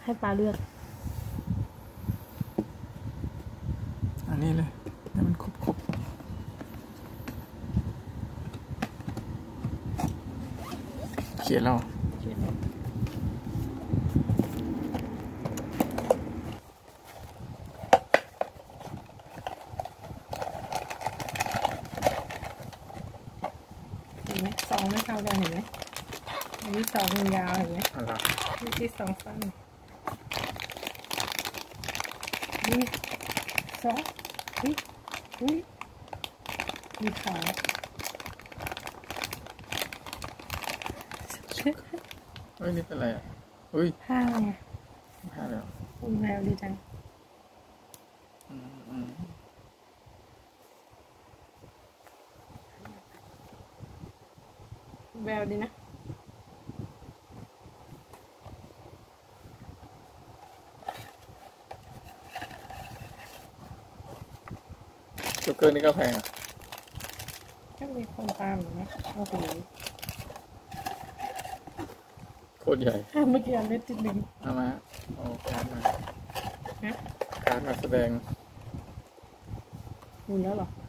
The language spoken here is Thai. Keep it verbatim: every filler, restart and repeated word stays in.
ให้ปลาเลือกอันนี้เลยให้มันครบๆเขียนเราเห็นไหมสองไม่เท่ากันเห็นไหมอันนี้สองมันยาวเห็นไหมอะไรนี่ที่สองสั้นนี่สองอุ้ยอุ้ยมีขาเฮ้ยนี่เป็นอะไรอ่ะอุ้ยห้าไงห้าแล้วอุ้ยแววดีจังอืมอืมแววดีนะโจ๊กเกอร์นี่ก็แพงอ่ะก็มีคนตามอยู่นะโอ้โหโคตรใหญ่เมื่อกี้อันเล็กติดหนึ่งเอามาเอาการ์ดมาฮะการ์ดมาแสดงหมุนแล้วเหรอ